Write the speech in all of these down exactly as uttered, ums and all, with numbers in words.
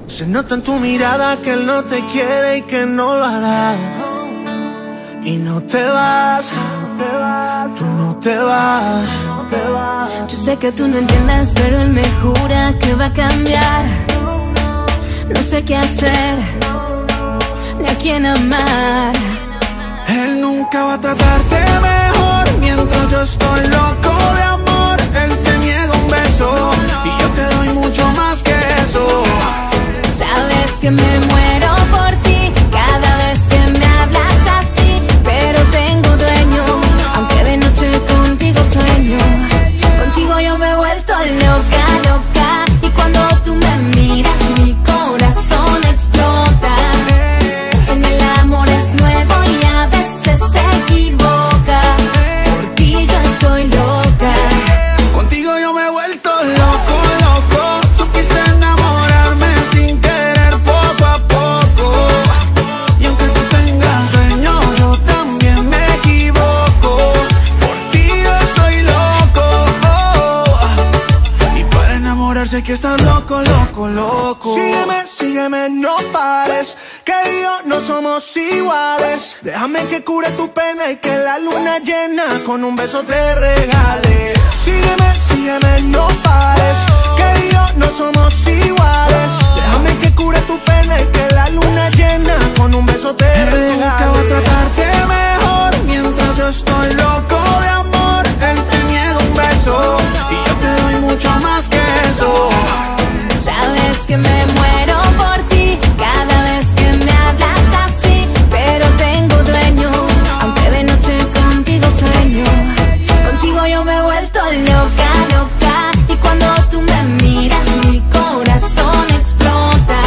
Se nota en tu mirada que él no te quiere y que no lo hará. Y no te vas, tú no te vas. Yo sé que tú no entiendes, pero él me jura que va a cambiar. No sé qué hacer, ni a quién amar. Él nunca va a tratarte mejor mientras yo estoy loco de amor. Él te niega un beso y yo te doy mucho más que eso. Sabes que me muero por ti cada vez que me hablas así, pero tengo dueño, aunque de noche contigo sueño. Contigo yo me he vuelto loca, loca, y cuando tú me miras mi corazón explota. En el amor es nuevo y a veces se equivoca. Por ti yo estoy loca. Contigo yo me he vuelto loco, loco. Supiste enamorarme sin querer poco a poco. Y aunque tú tengas sueño, yo también me equivoco. Por ti yo estoy loco, oh. Y para enamorarse que estás loco, loco, loco. Sígueme, sígueme, no pares, que yo no somos iguales. Déjame que cure tu pena y que la luna llena con un beso te regale. Sígueme, sígueme, no pares, que yo no somos iguales. Déjame que cure tu pena y que la luna llena con un beso te regale. Él nunca va a tratarte mejor mientras yo estoy loco de amor. Él te niega un beso y yo te doy mucho más que eso. Sabes que me muero por ti cada vez que me hablas así, pero tengo dueño, aunque de noche contigo sueño. Contigo yo me he vuelto loca, loca, y cuando tú me miras mi corazón explota.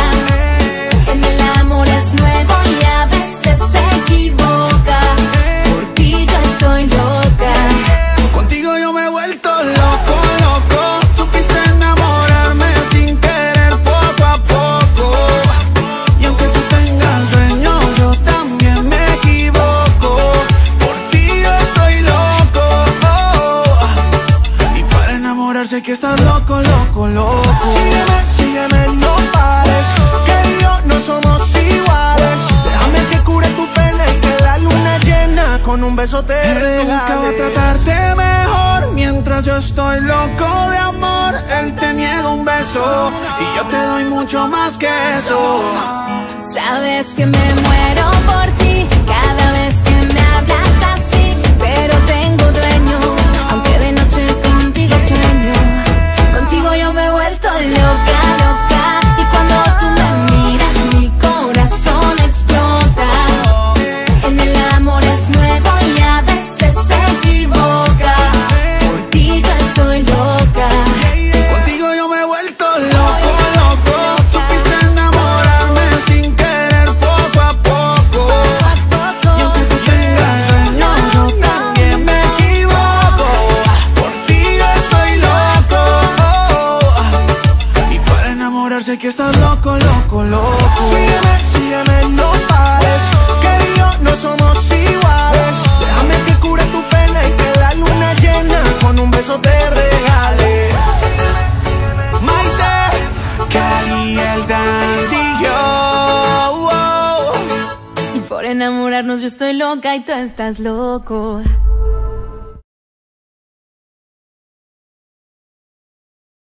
En el amor es nuevo y a veces se equivoca. Por ti yo estoy loca. Contigo yo me he vuelto loco, loco. Supiste enamorarme sin querer poco a poco. Y aunque tú tengas sueño, yo también me equivoco. Por ti yo estoy loco, oh. Y para enamorarse que estás loco, loco, loco. Sígueme, sígueme, no pares, que yo no somos iguales. Déjame que cure tu pena y que la luna llena con un beso te regale. Él nunca va a tratarte mejor mientras yo estoy loco de amor. Él te niega un beso y yo te doy mucho más que eso. Sabes que me muero por ti cada vez que me hablas así, pero tengo dueño, aunque de noche contigo sueño. Contigo yo me he vuelto loca, loca, y cuando tú me miras mi corazón explota. En el amor es nuevo y a veces se equivoca. Por ti yo estoy loca. Contigo yo me he vuelto loco, loco. Supiste enamorarme sin querer poco a poco. Y aunque tú tengas sueño, yo también me equivoco. Por ti yo estoy loco, oh. Y para enamorarse que estás loco, loco, loco. Sígueme, sígueme, no pares, que yo no somos iguales. Déjame que cure tu pena y que la luna llena con un beso te regale. Maite, Cali, el Dandy, yo, oh. Y por enamorarnos yo estoy loca y tú estás loco.